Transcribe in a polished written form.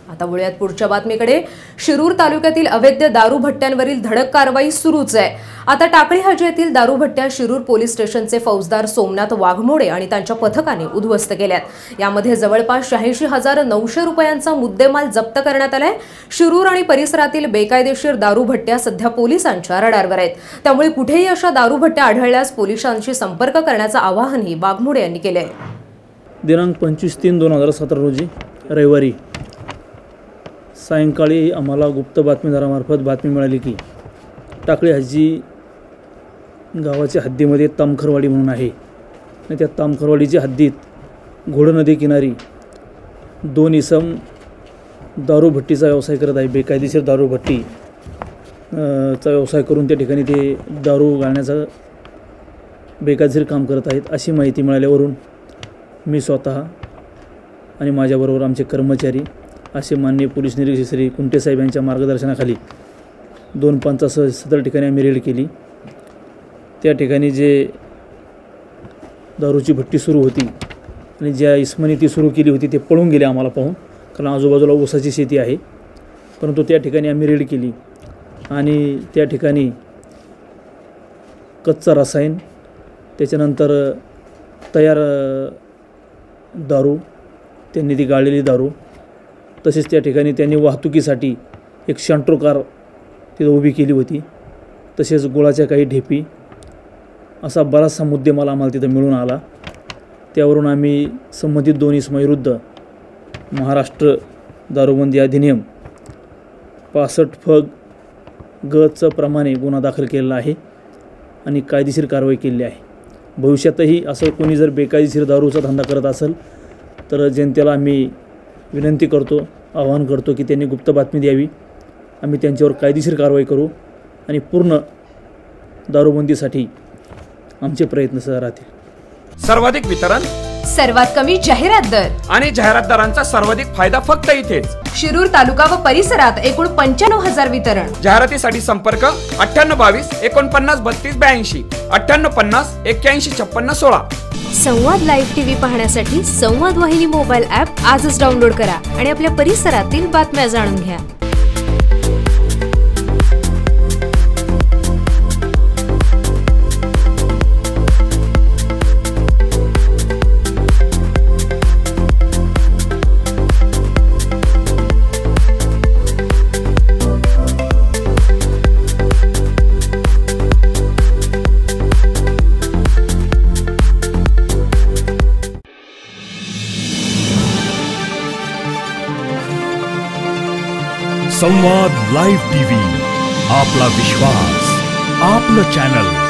आता वळूयात पुढच्या बातमीकडे। शिरूर तालुक्यातील अवैध दारू भट्ट्यांवरील धडक कारवाई सुरूच आहे। आता टाकळी हाजी येथील दारू भट्ट्या शिरूर पोलीस स्टेशनचे फौजदार सोमनाथ वाघमोडे आणि त्यांच्या पथकाने उद्ध्वस्त केल्यात। यामध्ये जवळपास 86,900 रुपयांचा मुद्देमाल जप्त करण्यात आलाय। शिरूर आणि परिसरातील बेकायदेशीर दारू भट्ट्या सध्या पोलिसांच्या रडारवर आहेत। त्यामुळे कुठेही अशा दारू भट्ट्या आढळल्यास पोलिसांशी संपर्क करण्याचं आवाहनही वाघमोडे यांनी केले आहे। दिनांक 25/3/2017 रोजी रविवारी सायंकाळी आम्हाला गुप्त बातमीदारामार्फत बातमी मिळाली की टाकळी हाजी गावाच्या हद्दीमध्ये तामखरवाडी म्हणून आहे आणि त्या तामखरवाडीच्या हद्दीत घोड नदी किनारी 2 इसम दारूभट्टीचा व्यवसाय करत आहे। बेकायदेशीर दारूभट्टी चा व्यवसाय करून त्या ठिकाणी ते दारू गाळण्याचं बेकायदेशीर काम करत आहेत अशी माहिती मिळाल्यावरून मी स्वतः आणि माझ्याबरोबर आमचे कर्मचारी असे माननीय पोलीस निरीक्षक श्री कुंटे साहेब यांच्या मार्गदर्शनाखाली 2 पंचासह सदर ठिकाणी आम्ही रेड केली। त्या ठिकाणी जे दारूची भट्टी सुरू होती आणि ज्या इसमानी ती सुरू केली होती ते पळून गेले आम्हाला पाहून, कारण आजूबाजूला ऊसाची शेती आहे। परंतु त्या ठिकाणी आम्ही रेड केली आणि त्या ठिकाणी कच्चा रसायन, त्याच्यानंतर तयार दारू, त्यांनी ती गाळलेली दारू, तसेच त्या ठिकाणी त्यांनी वाहतुकीसाठी एक शंट्रो कार तिथं उभी केली होती, तसेच गुळाच्या काही ढेपी, असा बराचसा मुद्देमाल आम्हाला तिथं मिळून आला। त्यावरून आम्ही संबंधित 2 इसमाविरुद्ध महाराष्ट्र दारूबंदी अधिनियम 65 फग ग च प्रमाणे गुन्हा दाखल केलेला आहे आणि कायदेशीर कारवाई केली आहे। भविष्यातही असं कोणी जर बेकायदेशीर दारूचा धंदा करत असेल तर जनतेला आम्ही विनंती करतो, आवाहन करतो की त्यांनी गुप्त बातमी द्यावी। आम्ही त्यांच्यावर कायदेशीर कारवाई करू आणि पूर्ण दारूबंदीसाठी आमचे प्रयत्न सह राहतील। सर्वाधिक वितरण, सर्वात कमी जाहिरात दर आणि जाहिरातदारांचा सर्वाधिक फायदा फक्त इथेच। शिरूर तालुका व परिसरात एकूण 95,000 वितरण। जाहिरातीसाठी संपर्क 9822 49 32 82, 9850 81 56 16। संवाद लाईव्ह टीव्ही पाहण्यासाठी संवाद वाहिनी मोबाईल ॲप आजच डाउनलोड करा आणि आपल्या परिसरातील बातम्या जाणून घ्या। संवाद लाईव्ह टीव्ही, आपला विश्वास, आपलं चॅनल।